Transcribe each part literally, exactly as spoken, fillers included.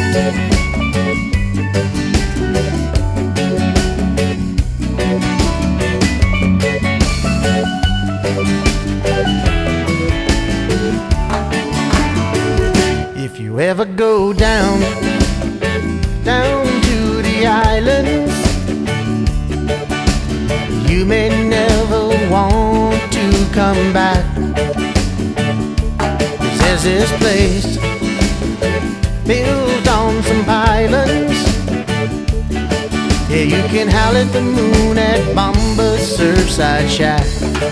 If you ever go down, down to the islands, you may never want to come back. 'Cause there's this place built on some pylons. Yeah, you can howl at the moon at Bomba's Surfside Shack.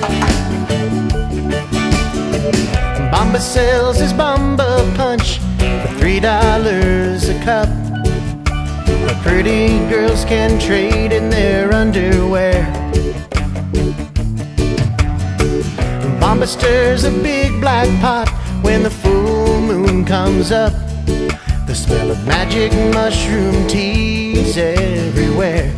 Bomba sells his Bomba Punch for three dollars a cup. But pretty girls can trade in their underwear. Bomba stirs a big black pot when the full moon comes up. The smell of magic mushroom tea's everywhere.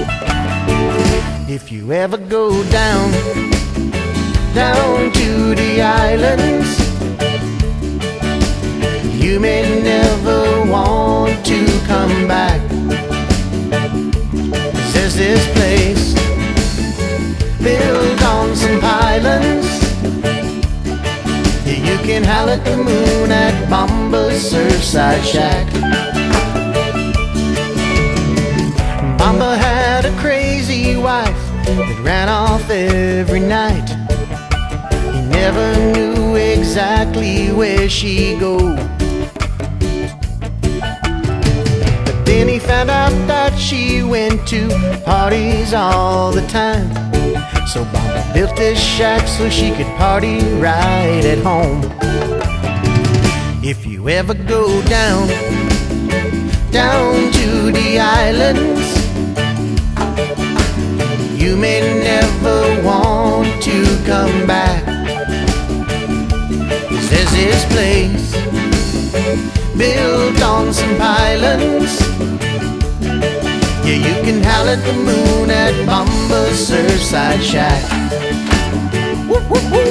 If you ever go down, down to the islands, you may never want to come back. 'Cause there's this place built on some pylons. Yeah, you can howl at the moon at Bomba's Surfside Shack. Bomba had a crazy wife that ran off every night. He never knew exactly where she'd go. Then he found out that she went to parties all the time. So Bomba built this shack so she could party right at home. If you ever go down, down to the islands, you may never want to come back. 'Cause there's this place built on some pylons. Yeah, you can howl at the moon at Bomba's Surfside Shack. Woo, woo, woo.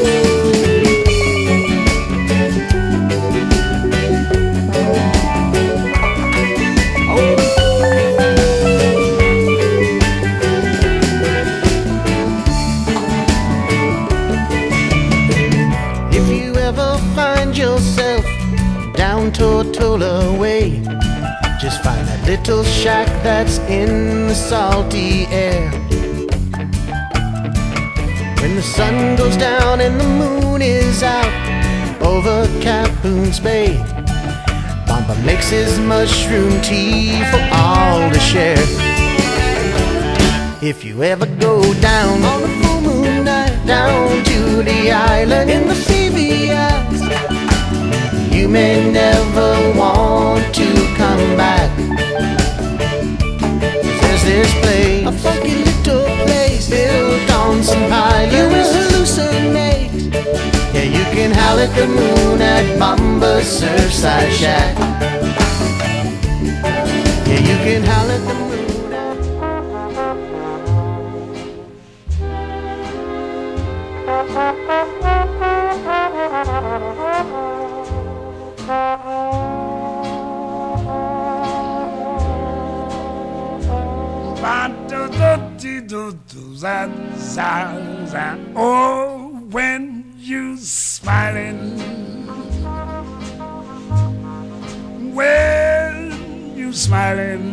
If you ever find yourself down Tortola Way, just find that little shack that's in the salty air. When the sun goes down and the moon is out over Capoon's Bay, Bomba makes his mushroom tea for all to share. If you ever go down on a full moon night, down to the island in the C V Is, you may never want to come back. There's this place, a funky little place built on some pylons. You will hallucinate. Yeah, you can howl at the moon at Bomba's Surfside Shack. Yeah, you can howl at the moon. Oh, when you smiling, when you smiling,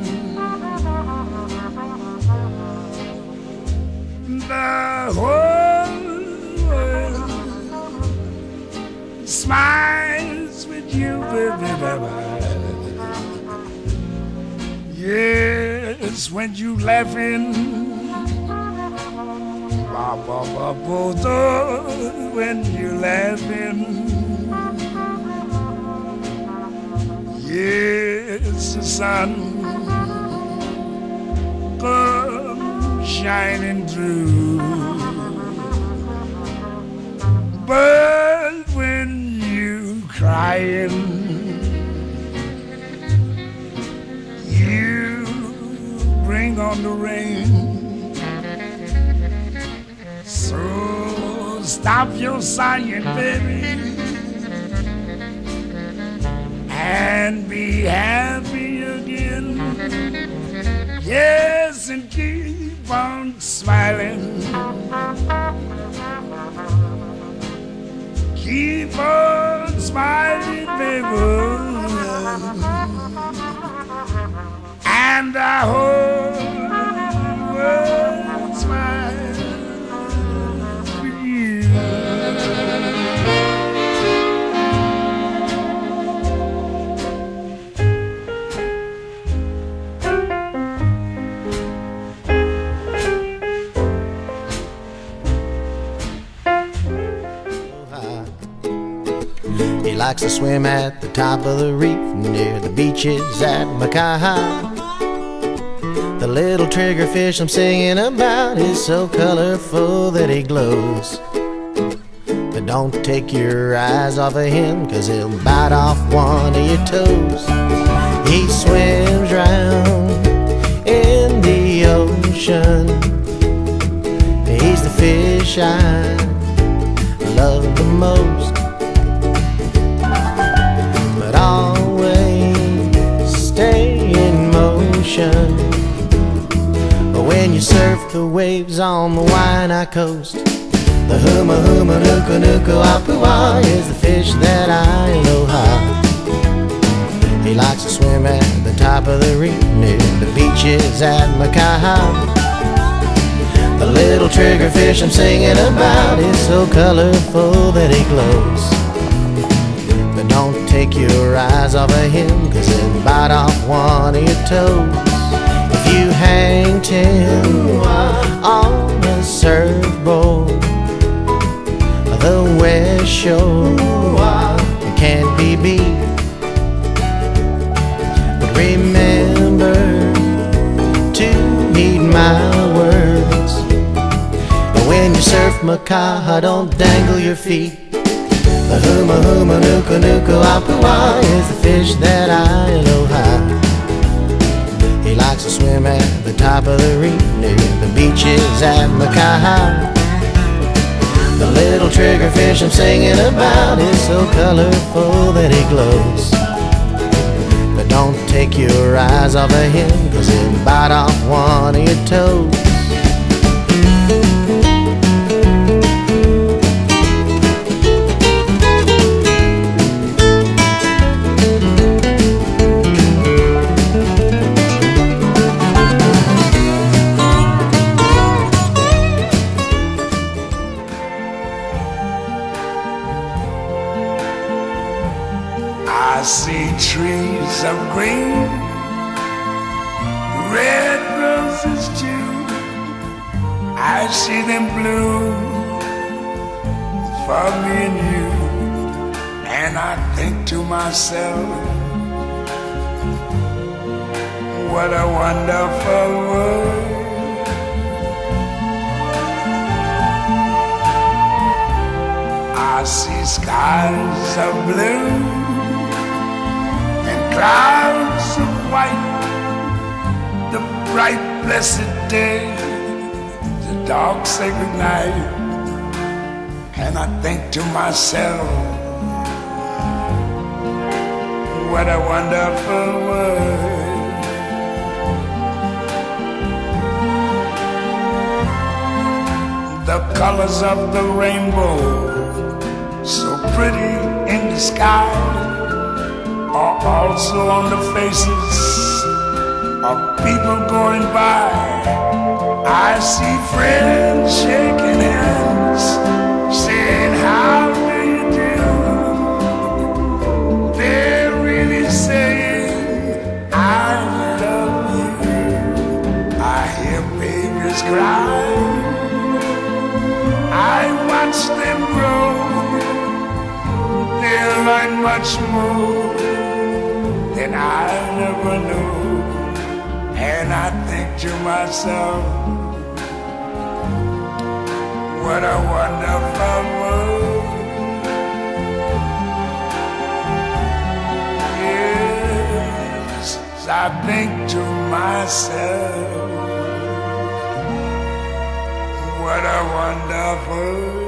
the whole world smiles with you, baby. Yes, when you laughing, when you laughing, yes, the sun comes shining through. But when you crying, you bring on the rain. So stop your sighing, baby, and be happy Yes, and keep on smiling. Keep on smiling, baby. And I hope the world smiles with you. He likes to swim at the top of the reef near the beaches at Mackay. The little triggerfish I'm singing about is so colorful that he glows. But don't take your eyes off of him, 'cause he'll bite off one of your toes. He swims round in the ocean. He's the fish I love the most. But always stay in motion when you surf the waves on the Waianae coast. The huma huma nuku nuku apua is the fish that I aloha. He likes to swim at the top of the reef near the beaches at Mackay. The little triggerfish I'm singing about is so colorful that he glows. But don't take your eyes off of him, 'cause he'll bite off one of your toes. If you hang ten on a surfboard, the west shore can't be beat. But remember to heed my words. When you surf Mackay, don't dangle your feet. The huma huma nuku nuku apua is the fish that I aloha. He likes to swim at the top of the reef near the beaches at Mackay. The little triggerfish I'm singing about is so colorful that he glows. But don't take your eyes off of him, 'cause he'll bite off one of your toes. I see trees of green, red roses too. I see them bloom for me and you. And I think to myself, what a wonderful world. I see skies of blue, clouds of white, the bright blessed day, the dark sacred night. And I think to myself, what a wonderful world. The colors of the rainbow, so pretty in the sky, are also on the faces of people going by. I see friends shaking hands, saying, how do you do? They're really saying, I love you. I hear babies cry, I watch them grow. They'll learn much more than I never knew. And I think to myself, what a wonderful world. Yes, I think to myself, what a wonderful